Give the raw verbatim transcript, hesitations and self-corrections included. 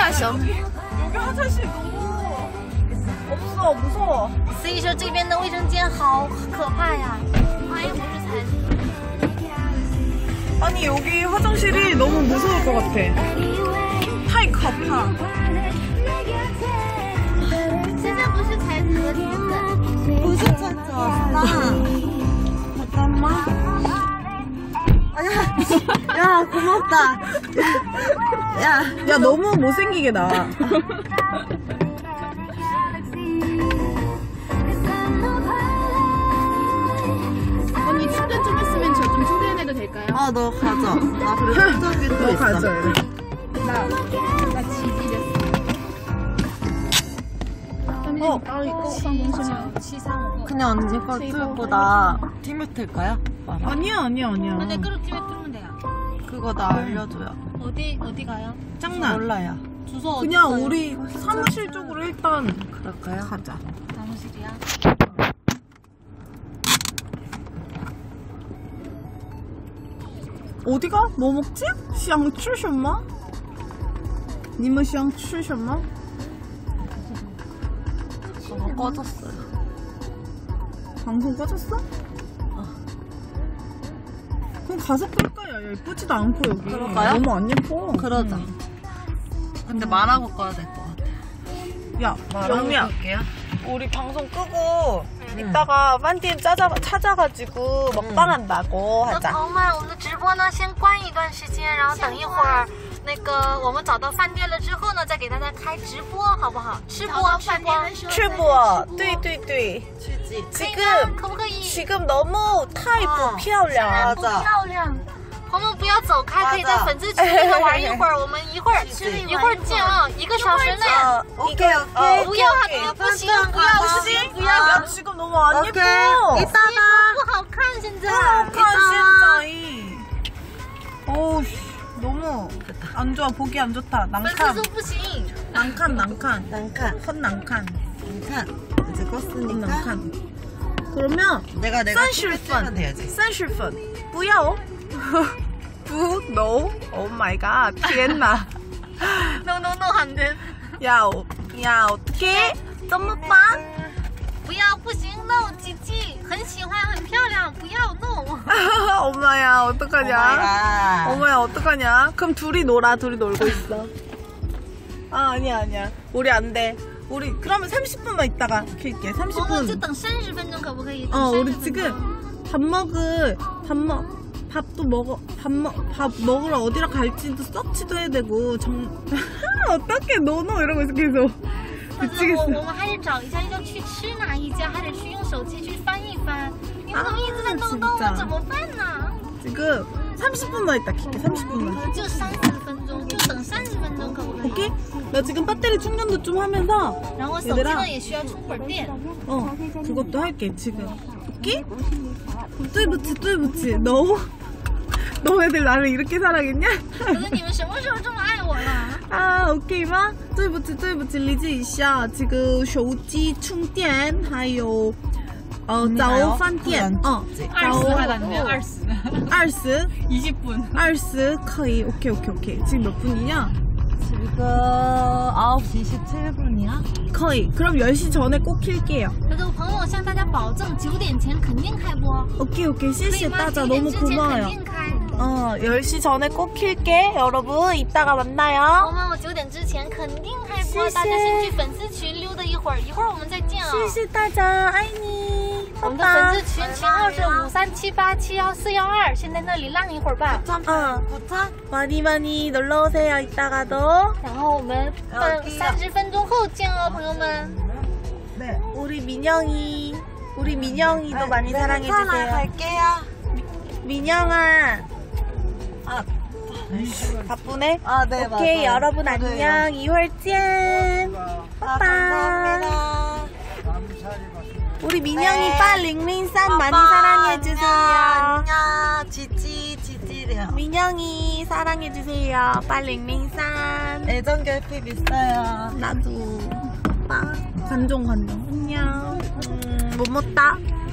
大声。 여기 화장실 너무 없어 무서워. 所以说这边的卫生间好可怕呀。啊，又不是餐厅。 아니 여기 화장실이 너무 무서울 것 같아. 타이 커파. 现在不是才隔离的， 不是真的啊。 잠깐만. 아니야. 야 고맙다. 야, 야 너무 못생기게 나와. 언니 충전 좀 했으면 저 좀 충전해도 될까요? 아 너 가져. 나 그래서 저기 또 너 있어. 가져. 나, 나 지지렸어. 어, 그냥 언니 거 툴보다 티메트일까요? 아니야 아니야 아니야. 근데 그렇게 뚫으면 돼요. 그거 나 알려줘요. 어디 어디 가요? 장난. 몰라요. 주소 어디 그냥 있어요? 우리 사무실 쪽으로 일단 그럴까요? 가자. 사무실이야? 어디가? 뭐 먹지? 想吃什么? 你们想吃什么? 저거 꺼졌어요. 방송 꺼졌어? 어. 그럼 가서 끌까? 야 예쁘지도 않고 여기. 그럴까요? 너무 안 예뻐. 그러자. 근데 말하고 꺼야 될 것 같아. 야 말하고 영미야. 끌게요. 우리 방송 끄고 이따가 만디엠 찾아, 찾아가지고 먹방 한다고 那 하자. 朋友们，我们的直播呢先关一段时间，然后等一会儿，那个我们找到饭店了之后呢，再给大家开直播，好不好？吃播，吃播， 吃播，对对对。 취지. 可以 지금 吗？可不可以？ 지금 너무 타입不漂亮。 不漂亮。朋友们不要走开，可以在粉丝群里头玩一会儿。我们一会儿一会儿见啊，一个小时内。 오케이 오케이. 不要啊，不行，不要，不行，不要。 야 지금 너무 안 예뻐. 오케이. 이따가. 不好看，现在。 칸신짜이. 어우 너무 안 좋아. 보기 안 좋다. 粉丝 난칸. 说不行。 난칸 난칸. 난칸. 헌 난칸. 난칸. 이제 헌 껐으니까. 난칸. 그러면 내가 내가 三十分 돼야지. 三十分不要不 no oh my god 天哪 No no no， 很真。 要要 어떻게 怎么办不要，不行 ，no， 吉吉很喜欢，很漂亮，不要 no。 엄마야 어떡하냐 오마이갓. 엄마야 어떡하냐 그럼 둘이 놀아 둘이 놀고 있어 아 아니야 아니야 우리 안돼 우리 그러면 삼십 분만 있다가 킬게 30 我们就 분 等三十分钟，可不可以？ 어 우리 지금 밥 먹을 밥 먹 밥도 먹어 밥 먹 밥 먹으러 어디로 갈지도 서치도 해야 되고 정 어떡해 노노 이러고 있어 계속 我 미치겠어 我们还是找一下要去吃哪一家，还得去用手机去翻一翻。你怎么一直在弄动我，怎么办呢？ 지금 삼십 분만 있다 킬게 삼십 분만 就三十分钟，就等三十分钟，可不可以？ 오케이? 나 지금 배터리 충전도 좀 하면서 然后手机呢也需要充会儿电。 어 그것도 할게 지금 오케이? 뚜이부치 뚜이부치 너무 너희들 나를 이렇게 사랑했냐? 可是你们什么时候这么爱我了？ 아 오케이 마? 뚜이부치 뚜이부치 리지 이샤 지금手机 충전 还有 어, 早饭店 어, 二十还感觉二十， 二十一十分。 二十可以 오케이 오케이 오케이 지금 몇 분이냐? 지금 아홉 시 이십칠 분이야? 거의 그럼 열 시 전에 꼭 킬게요 那个朋友向大家保证，九点前肯定开播， 오케이 오케이 可以 시시 吗？ 따자 九点 너무 之前肯 고마워요 定开。 어, 열 시 전에 꼭 킬게 여러분 이따가 我 만나요 们我九点之前肯定开播， 谢谢大家先去粉丝群溜达一会儿，一会儿我们再见啊。 谢谢大家爱你我们的粉丝群群号是五三七八七幺四幺二，先在那里浪一会儿吧。 어, 많이 많이 놀러오세요 이따가도 然后我们三十分钟后见哦，朋友们。 네. 우리 민영이 우리 민영이도 많이 네, 사랑해주세요 갈게요. 민영아 아, 바쁘네? 아, 네, 오케이 맞아요. 여러분 안녕 이월见 아, 빠빠 감사합니다. 우리 민영이 네. 빨링민산 많이 빠빠, 사랑해주세요 안녕. 지지, 지지래요. 민영이 사랑해주세요 빨링민산 애정 결핍 있어요. 나도 빠 간종 간종 안녕 음, 못 먹다